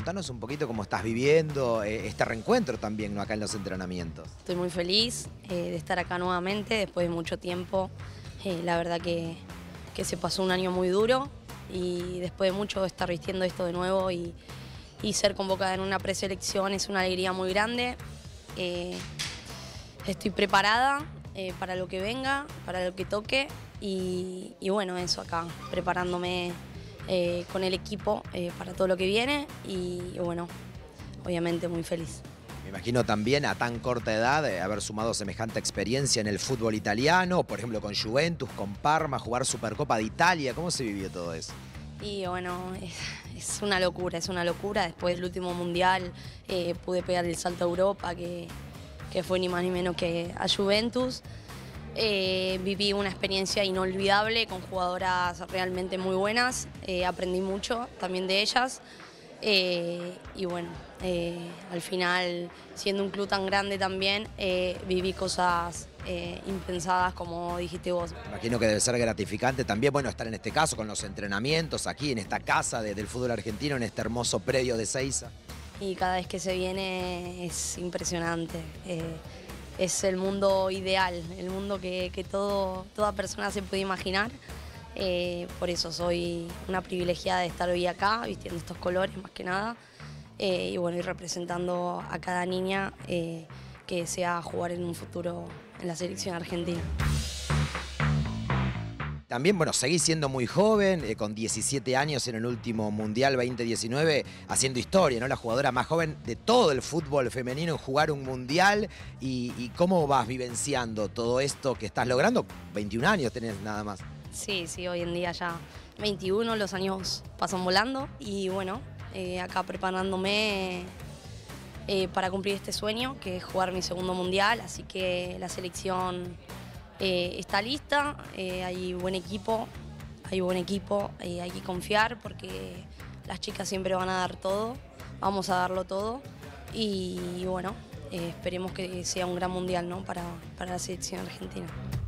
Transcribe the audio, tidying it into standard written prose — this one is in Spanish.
contanos un poquito cómo estás viviendo este reencuentro también, ¿no? Acá en los entrenamientos. Estoy muy feliz de estar acá nuevamente después de mucho tiempo. La verdad que se pasó un año muy duro y después de mucho estar vistiendo esto de nuevo y ser convocada en una preselección es una alegría muy grande. Estoy preparada para lo que venga, para lo que toque y bueno, eso acá, preparándome con el equipo para todo lo que viene y bueno, obviamente muy feliz. Me imagino también a tan corta edad haber sumado semejante experiencia en el fútbol italiano, por ejemplo con Juventus, con Parma, jugar Supercopa de Italia. ¿Cómo se vivió todo eso? Y bueno, es una locura, es una locura. Después del último mundial pude pegar el salto a Europa, que fue ni más ni menos que a Juventus. Viví una experiencia inolvidable con jugadoras realmente muy buenas, aprendí mucho también de ellas y bueno, al final, siendo un club tan grande también, viví cosas impensadas como dijiste vos. Imagino que debe ser gratificante también, bueno, estar en este caso con los entrenamientos aquí en esta casa del fútbol argentino, en este hermoso predio de Ezeiza. Y cada vez que se viene es impresionante. Es el mundo ideal, el mundo que toda persona se puede imaginar. Por eso soy una privilegiada de estar hoy acá, vistiendo estos colores más que nada. Y bueno, ir representando a cada niña que desea jugar en un futuro en la selección argentina. También, bueno, seguís siendo muy joven, con 17 años en el último Mundial 2019, haciendo historia, ¿no? La jugadora más joven de todo el fútbol femenino en jugar un Mundial. ¿Y cómo vas vivenciando todo esto que estás logrando? 21 años tenés nada más. Sí, hoy en día ya 21, los años pasan volando y bueno, acá preparándome para cumplir este sueño, que es jugar mi segundo Mundial, así que la selección está lista, hay buen equipo, hay que confiar porque las chicas siempre van a dar todo, vamos a darlo todo y bueno, esperemos que sea un gran mundial, ¿no? para la selección argentina.